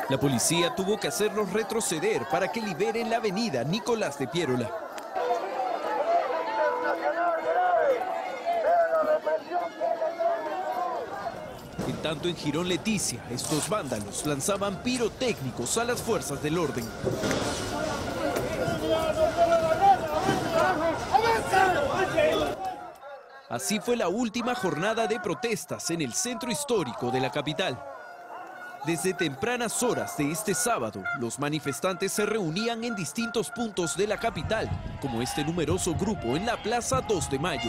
La policía tuvo que hacerlos retroceder para que liberen la avenida Nicolás de Piérola. En tanto, en Girón Leticia, estos vándalos lanzaban pirotécnicos a las fuerzas del orden. Así fue la última jornada de protestas en el centro histórico de la capital. Desde tempranas horas de este sábado, los manifestantes se reunían en distintos puntos de la capital, como este numeroso grupo en la Plaza 2 de Mayo.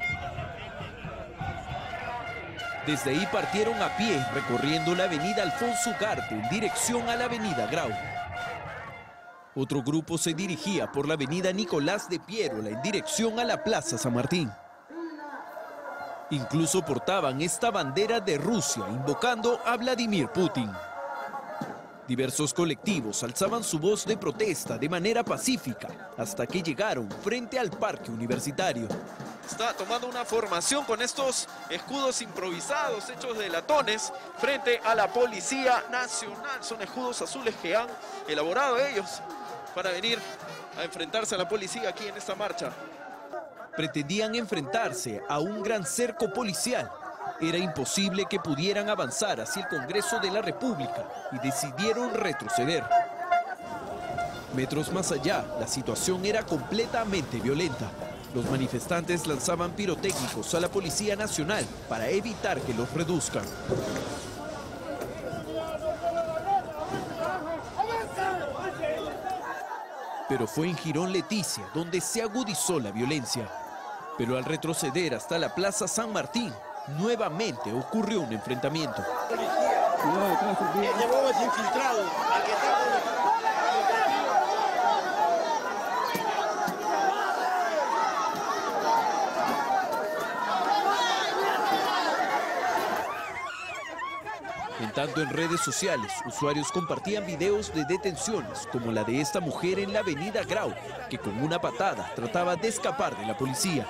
Desde ahí partieron a pie, recorriendo la avenida Alfonso Ugarte en dirección a la avenida Grau. Otro grupo se dirigía por la avenida Nicolás de Piérola en dirección a la Plaza San Martín. Incluso portaban esta bandera de Rusia, invocando a Vladimir Putin. Diversos colectivos alzaban su voz de protesta de manera pacífica hasta que llegaron frente al Parque Universitario. Está tomando una formación con estos escudos improvisados hechos de latones frente a la Policía Nacional. Son escudos azules que han elaborado ellos para venir a enfrentarse a la policía aquí en esta marcha. Pretendían enfrentarse a un gran cerco policial. Era imposible que pudieran avanzar hacia el Congreso de la República y decidieron retroceder. Metros más allá, la situación era completamente violenta. Los manifestantes lanzaban pirotécnicos a la Policía Nacional para evitar que los reduzcan. Pero fue en Girón Leticia donde se agudizó la violencia. Pero al retroceder hasta la Plaza San Martín, nuevamente ocurrió un enfrentamiento. En tanto, en redes sociales, usuarios compartían videos de detenciones, como la de esta mujer en la avenida Grau, que con una patada trataba de escapar de la policía.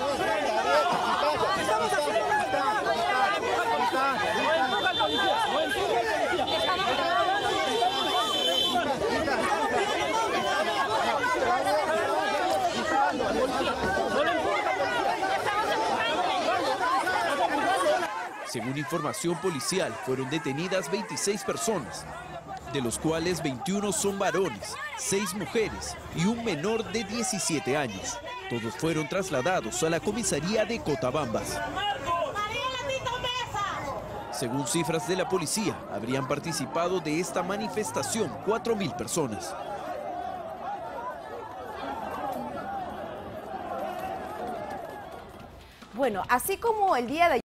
Según información policial, fueron detenidas 26 personas, de los cuales 21 son varones, 6 mujeres y un menor de 17 años. Todos fueron trasladados a la comisaría de Cotabambas. Según cifras de la policía, habrían participado de esta manifestación 4.000 personas. Bueno, así como el día de ayer